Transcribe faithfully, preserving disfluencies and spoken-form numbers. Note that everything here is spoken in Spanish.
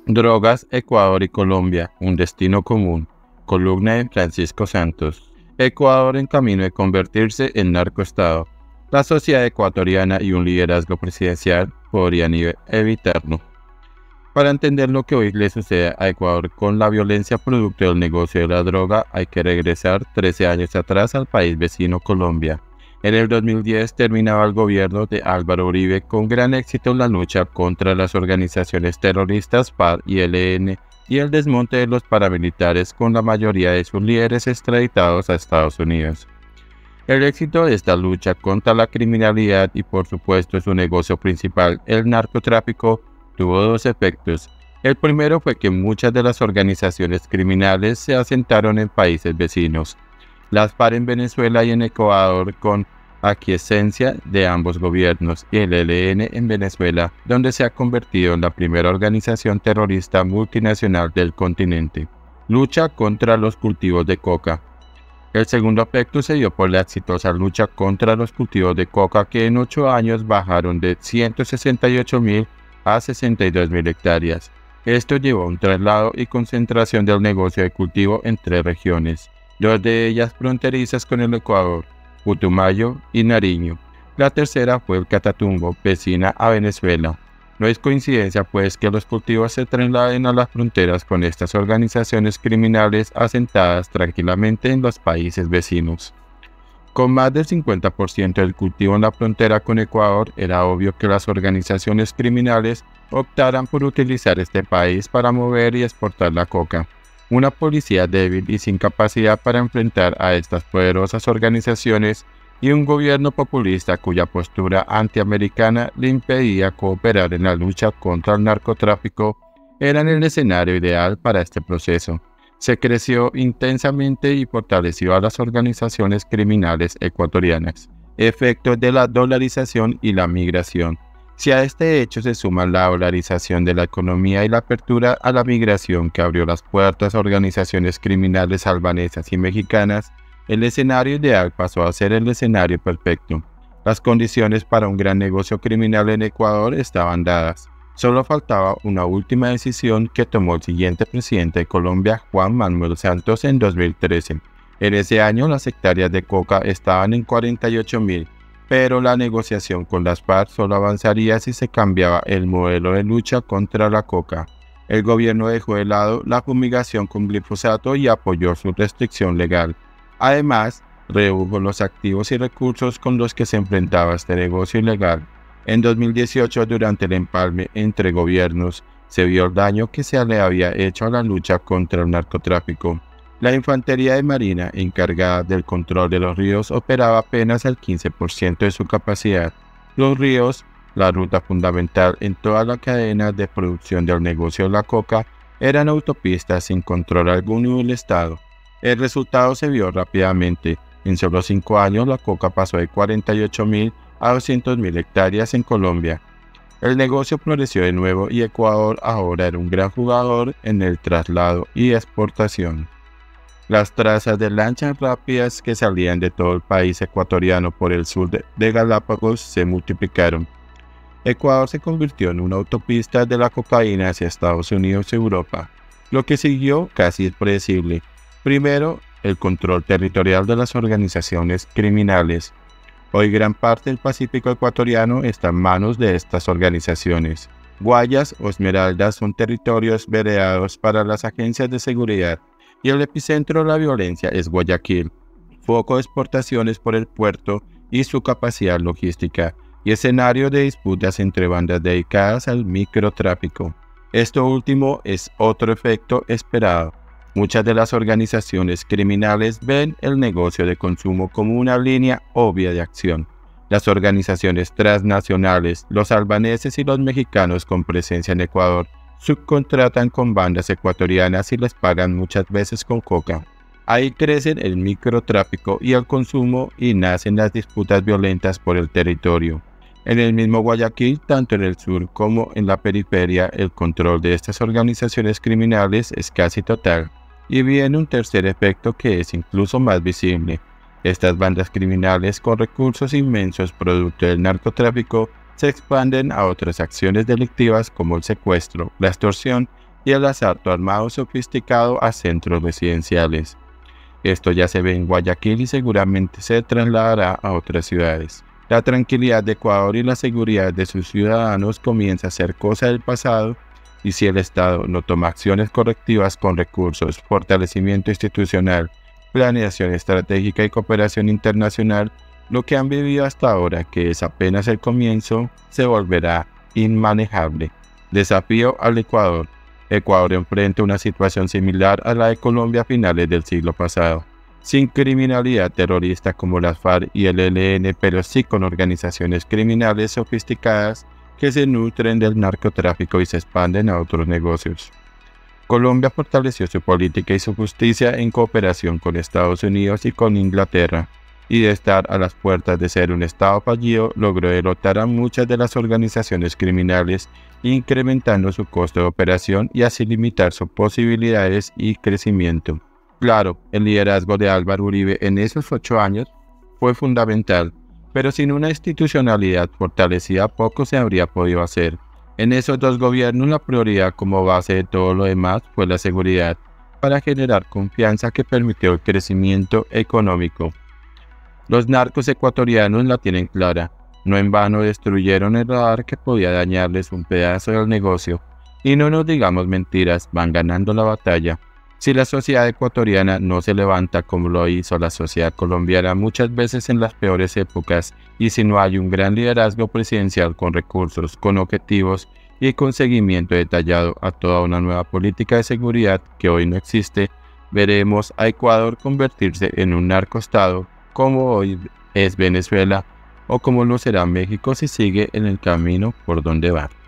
Drogas, Ecuador y Colombia, un destino común. Columna de Francisco Santos. Ecuador en camino de convertirse en narcoestado. La sociedad ecuatoriana y un liderazgo presidencial podrían evitarlo. Para entender lo que hoy le sucede a Ecuador con la violencia producto del negocio de la droga, hay que regresar trece años atrás al país vecino Colombia. En el dos mil diez terminaba el gobierno de Álvaro Uribe con gran éxito en la lucha contra las organizaciones terroristas FARC y E L N y el desmonte de los paramilitares con la mayoría de sus líderes extraditados a Estados Unidos. El éxito de esta lucha contra la criminalidad y por supuesto su negocio principal, el narcotráfico, tuvo dos efectos. El primero fue que muchas de las organizaciones criminales se asentaron en países vecinos. Las FARC en Venezuela y en Ecuador con aquiescencia de ambos gobiernos y el E L N en Venezuela, donde se ha convertido en la primera organización terrorista multinacional del continente. Lucha contra los cultivos de coca. El segundo efecto se dio por la exitosa lucha contra los cultivos de coca que en ocho años bajaron de ciento sesenta y ocho mil a sesenta y dos mil hectáreas. Esto llevó a un traslado y concentración del negocio de cultivo en tres regiones, dos de ellas fronterizas con el Ecuador, Putumayo y Nariño. La tercera fue el Catatumbo, vecina a Venezuela. No es coincidencia pues que los cultivos se trasladen a las fronteras con estas organizaciones criminales asentadas tranquilamente en los países vecinos. Con más del cincuenta por ciento del cultivo en la frontera con Ecuador, era obvio que las organizaciones criminales optaran por utilizar este país para mover y exportar la coca. Una policía débil y sin capacidad para enfrentar a estas poderosas organizaciones y un gobierno populista cuya postura antiamericana le impedía cooperar en la lucha contra el narcotráfico eran el escenario ideal para este proceso. Se creció intensamente y fortaleció a las organizaciones criminales ecuatorianas. Efectos de la dolarización y la migración. Si a este hecho se suma la dolarización de la economía y la apertura a la migración que abrió las puertas a organizaciones criminales albanesas y mexicanas, el escenario ideal pasó a ser el escenario perfecto. Las condiciones para un gran negocio criminal en Ecuador estaban dadas. Solo faltaba una última decisión que tomó el siguiente presidente de Colombia, Juan Manuel Santos, en dos mil trece. En ese año las hectáreas de coca estaban en cuarenta y ocho mil, pero la negociación con las FARC solo avanzaría si se cambiaba el modelo de lucha contra la coca. El gobierno dejó de lado la fumigación con glifosato y apoyó su restricción legal. Además, redujo los activos y recursos con los que se enfrentaba este negocio ilegal. En dos mil dieciocho, durante el empalme entre gobiernos, se vio el daño que se le había hecho a la lucha contra el narcotráfico. La Infantería de Marina, encargada del control de los ríos, operaba apenas al quince por ciento de su capacidad. Los ríos, la ruta fundamental en toda la cadena de producción del negocio de la coca, eran autopistas sin control alguno del Estado. El resultado se vio rápidamente. En solo cinco años, la coca pasó de cuarenta y ocho mil a doscientas mil hectáreas en Colombia. El negocio floreció de nuevo y Ecuador ahora era un gran jugador en el traslado y exportación. Las trazas de lanchas rápidas que salían de todo el país ecuatoriano por el sur de, de Galápagos se multiplicaron. Ecuador se convirtió en una autopista de la cocaína hacia Estados Unidos y Europa. Lo que siguió casi es predecible. Primero, el control territorial de las organizaciones criminales. Hoy gran parte del Pacífico ecuatoriano está en manos de estas organizaciones. Guayas o Esmeraldas son territorios vereados para las agencias de seguridad y el epicentro de la violencia es Guayaquil, foco de exportaciones por el puerto y su capacidad logística, y escenario de disputas entre bandas dedicadas al microtráfico. Esto último es otro efecto esperado. Muchas de las organizaciones criminales ven el negocio de consumo como una línea obvia de acción. Las organizaciones transnacionales, los albaneses y los mexicanos con presencia en Ecuador, subcontratan con bandas ecuatorianas y les pagan muchas veces con coca. Ahí crecen el microtráfico y el consumo y nacen las disputas violentas por el territorio. En el mismo Guayaquil, tanto en el sur como en la periferia, el control de estas organizaciones criminales es casi total. Y viene un tercer efecto que es incluso más visible. Estas bandas criminales con recursos inmensos producto del narcotráfico se expanden a otras acciones delictivas como el secuestro, la extorsión y el asalto armado sofisticado a centros residenciales. Esto ya se ve en Guayaquil y seguramente se trasladará a otras ciudades. La tranquilidad de Ecuador y la seguridad de sus ciudadanos comienza a ser cosa del pasado, y si el Estado no toma acciones correctivas con recursos, fortalecimiento institucional, planeación estratégica y cooperación internacional, lo que han vivido hasta ahora, que es apenas el comienzo, se volverá inmanejable. Desafío al Ecuador. Ecuador enfrenta una situación similar a la de Colombia a finales del siglo pasado, sin criminalidad terrorista como las FARC y el E L N, pero sí con organizaciones criminales sofisticadas que se nutren del narcotráfico y se expanden a otros negocios. Colombia fortaleció su política y su justicia en cooperación con Estados Unidos y con Inglaterra, y de estar a las puertas de ser un Estado fallido, logró derrotar a muchas de las organizaciones criminales, incrementando su costo de operación y así limitar sus posibilidades y crecimiento. Claro, el liderazgo de Álvaro Uribe en esos ocho años fue fundamental, pero sin una institucionalidad fortalecida poco se habría podido hacer. En esos dos gobiernos la prioridad como base de todo lo demás fue la seguridad, para generar confianza que permitió el crecimiento económico. Los narcos ecuatorianos la tienen clara, no en vano destruyeron el radar que podía dañarles un pedazo del negocio, y no nos digamos mentiras, van ganando la batalla. Si la sociedad ecuatoriana no se levanta como lo hizo la sociedad colombiana muchas veces en las peores épocas, y si no hay un gran liderazgo presidencial con recursos, con objetivos y con seguimiento detallado a toda una nueva política de seguridad que hoy no existe, veremos a Ecuador convertirse en un narcoestado como hoy es Venezuela o como lo será México si sigue en el camino por donde va.